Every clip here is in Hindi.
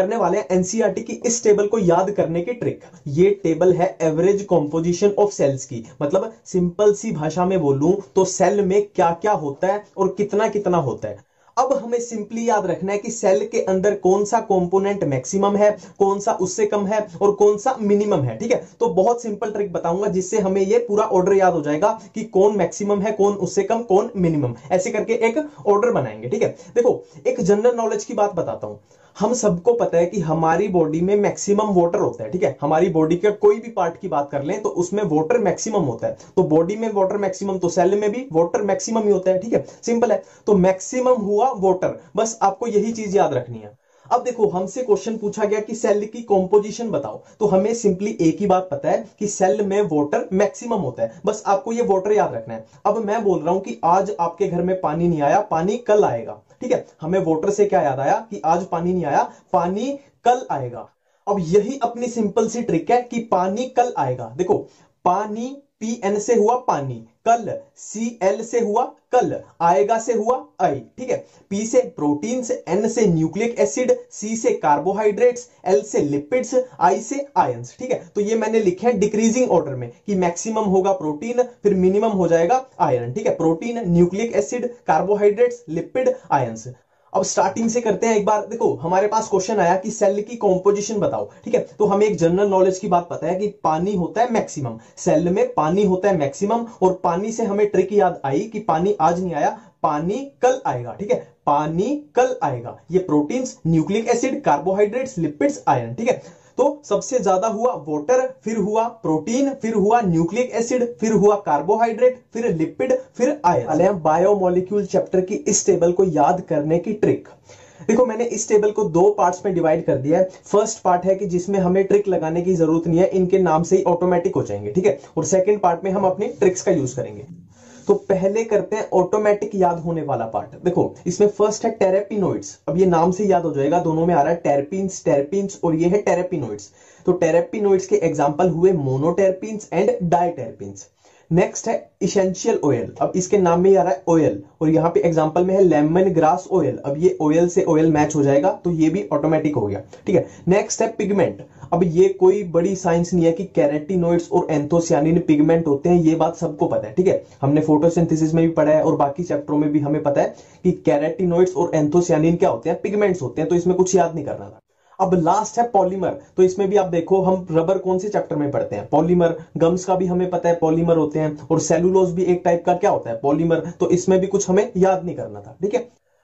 करने वाले हैं एनसीईआरटी की इस टेबल को याद करने की ट्रिक। ये टेबल है एवरेज कंपोजिशन ऑफ सेल्स की, मतलब सिंपल सी भाषा में बोलूं तो सेल में क्या क्या होता है और कितना कितना होता है। अब हमें सिंपली याद रखना है कि सेल के अंदर कौन सा कंपोनेंट मैक्सिमम है, कौन सा उससे कम है और कौन सा मिनिमम है। ठीक है, तो बहुत सिंपल ट्रिक बताऊंगा जिससे हमें ये पूरा ऑर्डर याद हो जाएगा कि कौन मैक्सिमम है, कौन उससे कम, कौन मिनिमम, ऐसे करके एक ऑर्डर बनाएंगे। ठीक है, देखो एक जनरल नॉलेज की बात बताता हूं। हम सबको पता है कि हमारी बॉडी में मैक्सिमम वाटर होता है। ठीक है, हमारी बॉडी के कोई भी पार्ट की बात कर लें तो उसमें वाटर मैक्सिमम होता है। तो बॉडी में वाटर मैक्सिमम, तो सेल में भी वाटर मैक्सिमम ही होता है। ठीक है, सिंपल है। तो मैक्सिमम हुआ वाटर, बस आपको यही चीज याद रखनी है। अब देखो हमसे क्वेश्चन पूछा गया कि सेल की कॉम्पोजिशन बताओ, तो हमें सिंपली एक ही बात पता है कि सेल में वाटर मैक्सिमम होता है, बस आपको ये वाटर याद रखना है। अब मैं बोल रहा हूं कि आज आपके घर में पानी नहीं आया, पानी कल आएगा। ठीक है, हमें वाटर से क्या याद आया कि आज पानी नहीं आया, पानी कल आएगा। अब यही अपनी सिंपल सी ट्रिक है कि पानी कल आएगा। देखो पानी पीएन से हुआ पानी, कल सीएल से हुआ कल, आएगा से हुआ आई। ठीक है, पी से प्रोटीन से, एन से न्यूक्लिक एसिड, सी से कार्बोहाइड्रेट्स, एल से लिपिड्स, आई से आयंस। ठीक है, तो ये मैंने लिखे हैं डिक्रीजिंग ऑर्डर में कि मैक्सिमम होगा प्रोटीन, फिर मिनिमम हो जाएगा आयरन। ठीक है, protein, nucleic acid, carbohydrates, lipid, ions. अब स्टार्टिंग से करते हैं एक बार। देखो हमारे पास क्वेश्चन आया कि सेल की कॉम्पोजिशन बताओ। ठीक है, तो हमें एक जनरल नॉलेज की बात पता है कि पानी होता है मैक्सिमम, सेल में पानी होता है मैक्सिमम, और पानी से हमें ट्रिक याद आई कि पानी आज नहीं आया, पानी कल आएगा। ठीक है, पानी कल आएगा। ये proteins, nucleic acid, carbohydrates, lipids, iron. ठीक है, तो सबसे ज्यादा हुआ वाटर, फिर हुआ प्रोटीन, फिर हुआ न्यूक्लिक एसिड, फिर हुआ कार्बोहाइड्रेट, फिर लिपिड, फिर आयरन। बायोमोलिक्यूल चैप्टर की इस टेबल को याद करने की ट्रिक। देखो मैंने इस टेबल को दो पार्ट्स में डिवाइड कर दिया है। फर्स्ट पार्ट है कि जिसमें हमें ट्रिक लगाने की जरूरत नहीं है, इनके नाम से ही ऑटोमेटिक हो जाएंगे। ठीक है, और सेकंड पार्ट में हम अपनी ट्रिक्स का यूज करेंगे। तो पहले करते हैं ऑटोमेटिक याद होने वाला पार्ट। देखो इसमें फर्स्ट है टेरेपिनोइड्स। अब ये नाम से याद हो जाएगा, दोनों में आ रहा है टेरपिन्स, टेरपिन्स, और ये है टेरेपिनोइड्स। तो टेरेपिनोइड्स के एग्जांपल हुए मोनोटेरपिन्स एंड डायटेरपिन्स। नेक्स्ट है इसेंशियल ऑयल। अब इसके नाम में आ रहा है ऑयल, और यहां पे एग्जांपल में है लेमन ग्रास ऑयल। अब ये ऑयल से ऑयल मैच हो जाएगा, तो ये भी ऑटोमेटिक हो गया। ठीक है, नेक्स्ट है पिगमेंट। अब ये कोई बड़ी साइंस नहीं है कि कैरेटिनोइड्स और एंथोसियानिन पिगमेंट होते हैं, ये बात सबको पता है। ठीक है, हमने फोटोसिंथेसिस में भी पढ़ा है और बाकी चैप्टरों में भी हमें पता है कि कैरेटिनोइड्स और एंथोसियानिन क्या होते हैं, पिगमेंट्स होते हैं। तो इसमें कुछ याद नहीं करना था। अब लास्ट है पॉलीमर। तो इसमें भी आप देखो हम रबर कौन से चैप्टर में पढ़ते हैं, पॉलीमर। गम्स का भी हमें पता है पॉलीमर होते हैं, और सेलुलोज भी एक टाइप का क्या होता है, पॉलीमर। तो इसमें भी कुछ हमें याद नहीं करना था। ठीक है,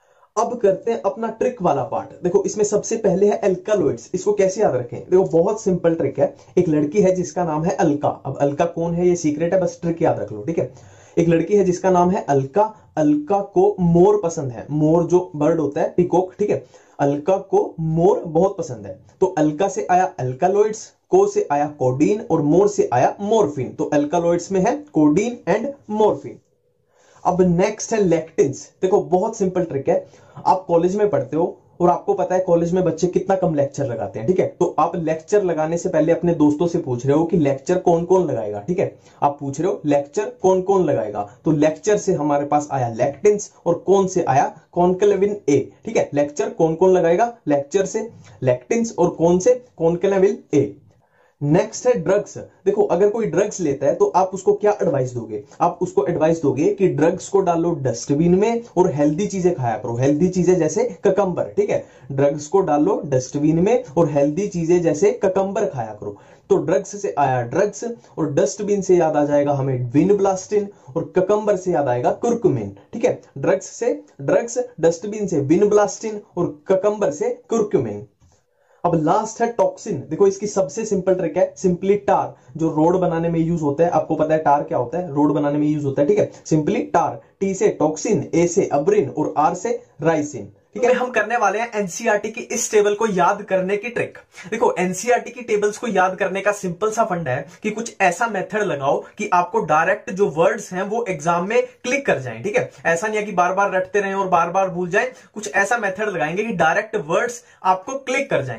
अब करते हैं अपना ट्रिक वाला पार्ट। देखो इसमें सबसे पहले है अल्कालॉइड्स। इसको कैसे याद रखें, देखो बहुत सिंपल ट्रिक है। एक लड़की है जिसका नाम है अलका। अब अलका कौन है ये सीक्रेट है, बस ट्रिक याद रख लो। ठीक है, एक लड़की है जिसका नाम है अलका। अलका को मोर पसंद है, मोर जो बर्ड होता है, पिकॉक। ठीक है, अलका को मोर बहुत पसंद है। तो अलका से आया अल्कालॉइड्स, को से आया कोडीन, और मोर से आया मोरफिन। तो अल्कालॉइड्स में है कोडीन एंड मोरफिन। अब नेक्स्ट है लेक्टिन्स। देखो बहुत सिंपल ट्रिक है। आप कॉलेज में पढ़ते हो और आपको पता है कॉलेज में बच्चे कितना कम लेक्चर लगाते हैं। ठीक है, तो आप लेक्चर लगाने से पहले अपने दोस्तों से पूछ रहे हो कि लेक्चर कौन कौन लगाएगा। ठीक है, आप पूछ रहे हो लेक्चर कौन कौन लगाएगा, तो लेक्चर से हमारे पास आया लेक्टिन्स, और कौन से आया कॉन्क्लेविन ए। ठीक है, लेक्चर कौन कौन लगाएगा, लेक्चर से लेक्टिन्स, और कौन से कॉन्क्लेविन ए। नेक्स्ट है ड्रग्स। देखो अगर कोई ड्रग्स लेता है तो आप उसको क्या एडवाइस दोगे, आप उसको एडवाइस दोगे कि ड्रग्स को डालो डस्टबिन में और हेल्दी चीजें खाया करो, हेल्दी चीजें जैसे ककंबर। ठीक है, ड्रग्स को डालो डस्टबिन में और हेल्दी चीजें जैसे ककंबर खाया करो। तो ड्रग्स से आया ड्रग्स, और डस्टबिन से याद आ जाएगा हमें विनब्लास्टिन, और ककंबर से याद आएगा कुर्कुमिन। ठीक है, ड्रग्स से ड्रग्स, डस्टबिन से विनब्लास्टिन, और ककंबर से कुर्कुमिन। अब लास्ट है टॉक्सिन। देखो इसकी सबसे सिंपल ट्रिक है, सिंपली टार, जो रोड बनाने में यूज होता है। आपको पता है टार क्या होता है, रोड बनाने में यूज होता है। ठीक है, सिंपली टार। टी से टॉक्सिन, ए से अब्रिन, और आर से राइसिन। ठीक है, हम करने वाले हैं एनसीईआरटी की इस टेबल को याद करने की ट्रिक। देखो एनसीईआरटी की टेबल्स को याद करने का सिंपल सा फंडा है कि कुछ ऐसा मेथड लगाओ कि आपको डायरेक्ट जो वर्ड्स हैं वो एग्जाम में क्लिक कर जाएं। ठीक है, ऐसा नहीं है कि बार बार रटते रहें और बार बार भूल जाएं। कुछ ऐसा मेथड लगाएंगे कि डायरेक्ट वर्ड्स आपको क्लिक कर जाएं।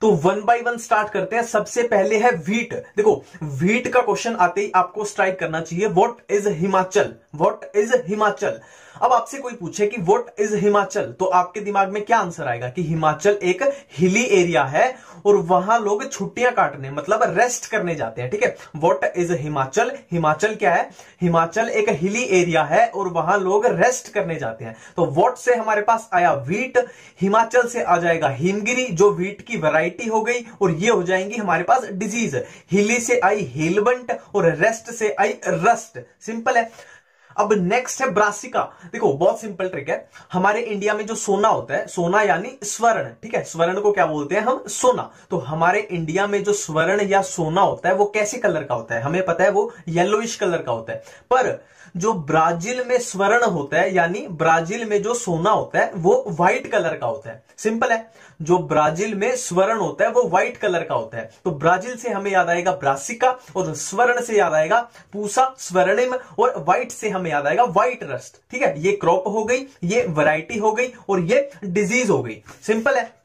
तो वन बाय वन स्टार्ट करते हैं। सबसे पहले है व्हीट। देखो व्हीट का क्वेश्चन आते ही आपको स्ट्राइक करना चाहिए, what is Himachal, what is Himachal. अब आपसे कोई पूछे कि व्हाट इज हिमाचल, तो आपके दिमाग में क्या आंसर आएगा कि हिमाचल एक हिली एरिया है और वहां लोग छुट्टियां काटने मतलब रेस्ट करने जाते हैं। ठीक है, व्हाट इज हिमाचल, हिमाचल क्या है, हिमाचल एक हिली एरिया है और वहां लोग रेस्ट करने जाते हैं। तो व्हाट से हमारे पास आया व्हीट, हिमाचल से आ जाएगा हिमगिरी जो व्हीट की वैरायटी हो गई, और ये हो जाएंगी हमारे पास डिजीज। हिली से आई हेलबंट और रेस्ट से आई रस्ट। सिंपल है। अब नेक्स्ट है ब्रासिका। देखो बहुत सिंपल ट्रिक है। हमारे इंडिया में जो सोना होता है, सोना यानी स्वर्ण, ठीक है, स्वर्ण को क्या बोलते हैं हम, सोना। तो हमारे इंडिया में जो स्वर्ण या सोना होता है वो कैसे कलर का होता है, हमें पता है वो येलोइश कलर का होता है। पर जो ब्राजील में स्वर्ण होता है यानी ब्राजील में जो सोना होता है वो व्हाइट कलर का होता है। सिंपल है, जो ब्राजील में स्वर्ण होता है वो व्हाइट कलर का होता है। तो ब्राजील से हमें याद आएगा ब्रासिका, और स्वर्ण से याद आएगा पूसा स्वर्णिम, और व्हाइट से हमें याद आएगा व्हाइट रस्ट। ठीक है, ये क्रॉप हो गई, ये वैरायटी हो गई, और ये डिजीज हो गई। सिंपल है।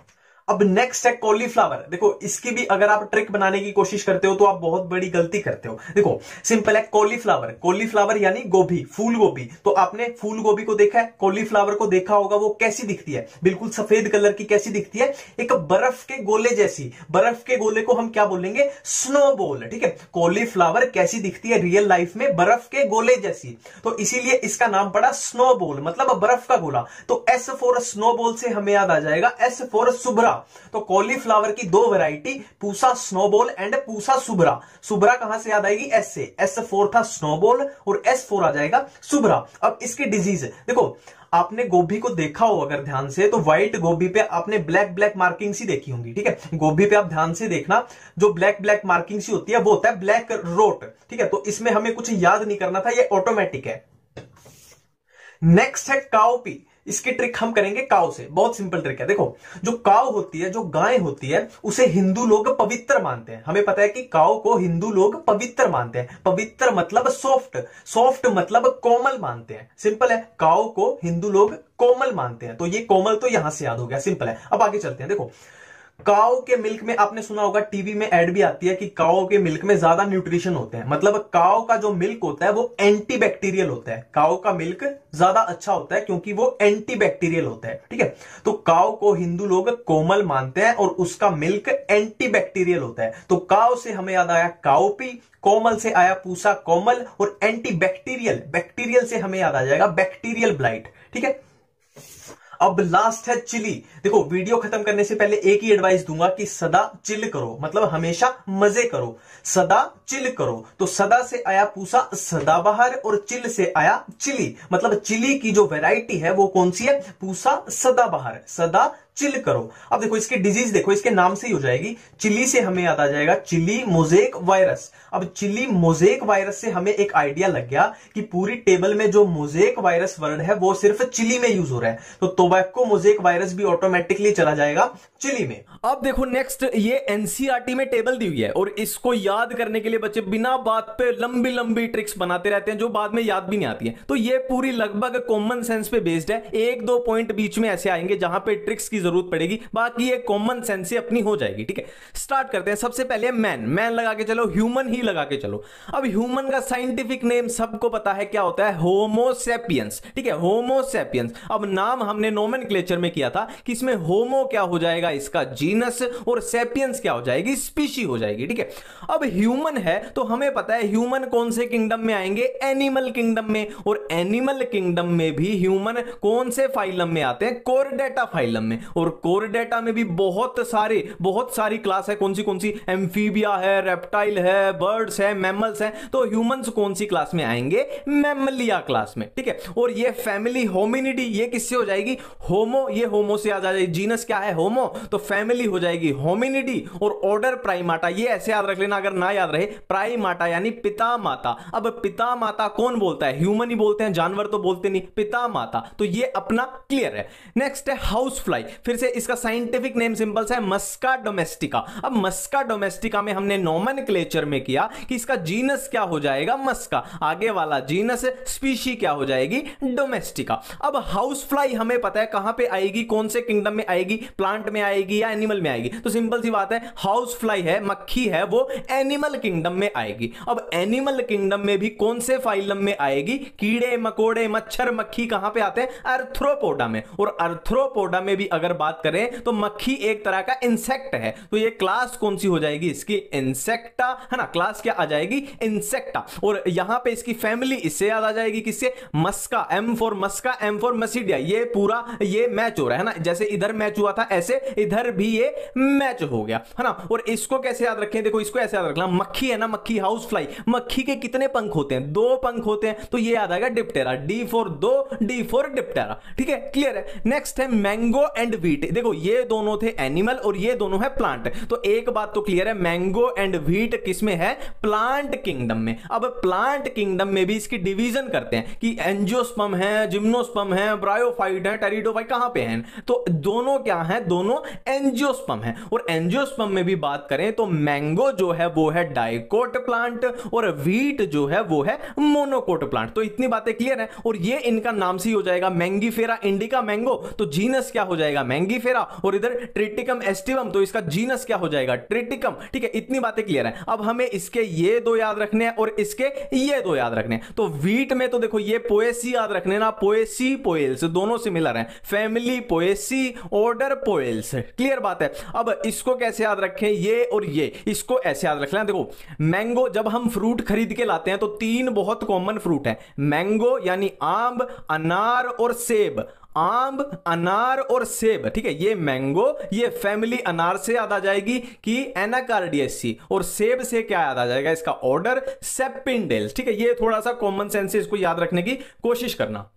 अब नेक्स्ट है कॉलीफ्लावर। देखो इसकी भी अगर आप ट्रिक बनाने की कोशिश करते हो तो आप बहुत बड़ी गलती करते हो। देखो सिंपल है, कॉलीफ्लावर, कॉलीफ्लावर यानी गोभी, फूल गोभी। तो आपने फूल गोभी को देखा है, कॉलीफ्लावर को देखा होगा, वो कैसी दिखती है, बिल्कुल सफेद कलर की। कैसी दिखती है, एक बर्फ के गोले जैसी। बर्फ के गोले को हम क्या बोलेंगे, स्नोबॉल। ठीक है, कॉलीफ्लावर कैसी दिखती है रियल लाइफ में, बर्फ के गोले जैसी। तो इसीलिए इसका नाम पड़ा स्नोबॉल, मतलब बर्फ का गोला। तो एस फॉर स्नोबॉल से हमें याद आ जाएगा एस फॉर सुब्रा। तो कॉलीफ्लावर की दो variety, Pusa snowball and Pusa Subhra. Subhra कहां से याद आएगी, एस से। एस फोर था स्नोबॉल और एस फोर आ जाएगा सुब्रा। अब इसकी डिजीज देखो, आपने गोभी को देखा हो अगर ध्यान से, तो व्हाइट गोभी पे आपने ब्लैक ब्लैक मार्किंग सी देखी होंगी। ठीक है, गोभी पे आप ध्यान से देखना, जो ब्लैक ब्लैक मार्किंग सी होती है वो होता है ब्लैक रोट। ठीक है, तो इसमें हमें कुछ याद नहीं करना था, ये ऑटोमेटिक है। नेक्स्ट है काउपी। इसकी ट्रिक हम करेंगे काव से, बहुत सिंपल ट्रिक है। देखो जो काव होती है, जो गाय होती है, उसे हिंदू लोग पवित्र मानते हैं। हमें पता है कि काव को हिंदू लोग पवित्र मानते हैं। पवित्र मतलब सॉफ्ट, सॉफ्ट मतलब कोमल मानते हैं। सिंपल है, काव को हिंदू लोग कोमल मानते हैं। तो ये कोमल तो यहां से याद हो गया। सिंपल है। अब आगे चलते हैं। देखो काओ के मिल्क में आपने सुना होगा, टीवी में एड भी आती है कि काओ के मिल्क में ज्यादा न्यूट्रिशन होते हैं। मतलब काओ का जो मिल्क होता है वो एंटी बैक्टीरियल होता है। काओ का मिल्क ज्यादा अच्छा होता है क्योंकि वो एंटी बैक्टीरियल होता है। ठीक है, तो काओ को हिंदू लोग कोमल मानते हैं और उसका मिल्क एंटी बैक्टीरियल होता है। तो काओ से हमें याद आया काओपी, कोमल से आया पूसा कोमल, और एंटी बैक्टीरियल, बैक्टीरियल से हमें याद आ जाएगा बैक्टीरियल ब्लाइट। ठीक है, अब लास्ट है चिली। देखो वीडियो खत्म करने से पहले एक ही एडवाइस दूंगा कि सदा चिल करो, मतलब हमेशा मजे करो, सदा चिल करो। तो सदा से आया पूसा सदाबहार और चिल से आया चिली, मतलब चिली की जो वैरायटी है वो कौन सी है, पूसा सदाबहार। सदा चिल करो। अब देखो इसकी डिजीज देखो, इसके नाम से ही हो जाएगी। चिली से हमें याद आ जाएगा चिली मोजेक वायरस। अब चिली मोजेक वायरस से हमें एक आइडिया लग गया कि पूरी टेबल में जो मोजेक वायरस वर्ड है वो सिर्फ चिली में यूज हो रहा है। तो टोबैको मोजेक वायरस भी ऑटोमेटिकली चला जाएगा चिली में। अब देखो नेक्स्ट, ये एनसीईआरटी में टेबल दी हुई है और इसको याद करने के लिए बच्चे बिना बात पे लंबी लंबी ट्रिक्स बनाते रहते हैं जो बाद में याद भी नहीं आती है। तो ये पूरी लगभग कॉमन सेंस पे बेस्ड है। एक दो पॉइंट बीच में ऐसे आएंगे जहां पे ट्रिक्स की जरूरत पड़ेगी, बाकी ये कॉमन सेंस से अपनी हो जाएगी। ठीक है, स्टार्ट करते हैं। सबसे पहले मैन, मैन लगा के चलो, ह्यूमन ही लगा के चलो। अब ह्यूमन का साइंटिफिक नेम सबको पता है क्या होता है, होमो सैपियंस। ठीक है, होमो सैपियंस। अब नाम हमने नोमेनक्लेचर में किया था कि इसमें होमो क्या हो जाएगा, इसका जीनस, और सैपियंस क्या हो जाएगी, स्पीशी हो जाएगी। ठीक है, अब ह्यूमन है तो हमें पता है ह्यूमन कौन से किंगडम में आएंगे, एनिमल किंगडम में। और एनिमल किंगडम में भी ह्यूमन कौन से फाइलम में आते हैं, कोरडेटा फाइलम में। और कोरडेटा में भी बहुत सारी क्लास है। कौन सी, एम्फीबिया है, रेप्टाइल है, बर्ड्स है, मैमल्स है। तो ह्यूमंस कौन सी क्लास में आएंगे, मैमलिया क्लास में। ठीक है, और ये फैमिली होमिनिडी, ये किससे हो जाएगी, होमो, ये होमो से आ जाएगी। जीनस क्या है, होमो, तो फैमिली हो जाएगी होमिनिडी। और ऑर्डर प्राइमाटा, ये ऐसे याद रख लेना अगर ना याद रहे, प्राइमाटा यानी पिता माता। अब पिता माता कौन बोलता है, ह्यूमन ही बोलते हैं, जानवर तो बोलते नहीं, पिता माता। तो ये अपना क्लियर है। नेक्स्ट है हाउस फ्लाई। फिर से इसका साइंटिफिक नेम सिंपल सा है मस्का डोमेस्टिका। अब मस्का डोमेस्टिका में हमने नोमेनक्लेचर में किया कि इसका जीनस क्या हो जाएगा, मस्का, आगे वाला जीनस स्पीशी क्या हो जाएगी, डोमेस्टिका। अब हाउस फ्लाई हमें पता है कहां पे आएगी, कौन से किंगडम में आएगी, प्लांट में आएगी या एनिमल में आएगी, तो सिंपल सी बात है हाउस फ्लाई है, मक्खी है, वो एनिमल किंगडम में आएगी। अब एनिमल किंगडम में भी कौन से फाइलम में आएगी, कीड़े मकोड़े मच्छर मक्खी कहां पे आते हैं, अर्थ्रोपोडा में। और अर्थ्रोपोडा में भी अगर बात करें तो मक्खी एक तरह का इंसेक्ट है, तो ये क्लास कौन सी हो जाएगी इसकी, इंसेक्टा, है ना, क्लास क्या आ जाएगी, इंसेक्टा। और यहां पे इसकी फैमिली इससे याद आ जाएगी, किससे, Musca, M for Musca, M for Muscidae. ये पूरा ये मैच हो रहा है ना, जैसे इधर मैच हुआ था ऐसे इधर भी ये मैच हो गया, है ना। और इसको कैसे याद रखें, देखो इसको ऐसे याद रखना, मक्खी है ना, मक्खी हाउस फ्लाई, मक्खी के कितने पंख होते हैं, 2 पंख होते हैं, तो ये याद आएगा Diptera, D for 2, D for Diptera, ठीक है, क्लियर है। नेक्स्ट है मैंगो एंड व्हीट। देखो ये दोनों थे एनिमल और ये दोनों है प्लांट, तो एक बात तो क्लियर है, मैंगो एंड व्हीट किसमें है, प्लांट किंगडम में। अब प्लांट किंगडम में भी इसकी डिवीजन करते हैं कि एंजियोस्पर्म है, जिम्नोस्पर्म है, ब्रायोफाइट है, टेरिडोफाइट कहां पे हैं, तो दोनों क्या है, दोनों एंजियोस्पर्म है। और एंजियोस्पर्म में भी बात करें तो मैंगो जो है वो है डाइकोट प्लांट और व्हीट जो है वो है मोनोकोट प्लांट। तो इतनी बातें क्लियर है। और ये इनका नाम से ही हो जाएगा मैंगीफेरा इंडिका मैंगो, तो जीनस क्या हो जाएगा, मैंगीफेरा। और इधर ट्रिटिकम एस्टिवम, तो इसका जीनस क्या हो जाएगा, ट्रिटिकम, ठीक है, इतनी बातें क्लियर है। अब हमें इसके ये 2 याद रखने हैं और इसके ये 2 याद रखने हैं। तो व्हीट में तो देखो ये पोएसी याद रखने ना, पोएसी पोएल्स दोनों सिमिलर हैं, family Poaceae, order Poales, clear बात है। अब इसको कैसे याद रखें, ये और ये, इसको ऐसे याद रख लेना। देखो मैंगो, जब हम फ्रूट खरीद के लाते हैं तो 3 बहुत कॉमन फ्रूट है, मैंगो यानी आम, अनार और सेब, आम अनार और सेब, ठीक है, ये मैंगो, ये फैमिली अनार से याद आ जाएगी कि एनाकार्डियेसी, और सेब से क्या याद आ जाएगा, इसका ऑर्डर सेपिंडेल्स, ठीक है। ये थोड़ा सा कॉमन सेंस है, इसको याद रखने की कोशिश करना।